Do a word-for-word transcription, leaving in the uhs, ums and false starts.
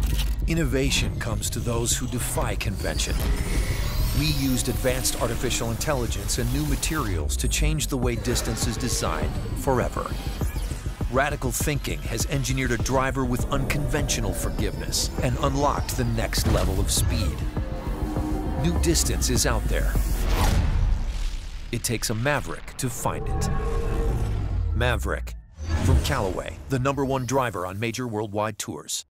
Innovation comes to those who defy convention. We used advanced artificial intelligence and new materials to change the way distance is designed forever. Radical thinking has engineered a driver with unconventional forgiveness and unlocked the next level of speed. New distance is out there. It takes a maverick to find it. Maverick, from Callaway, the number one driver on major worldwide tours.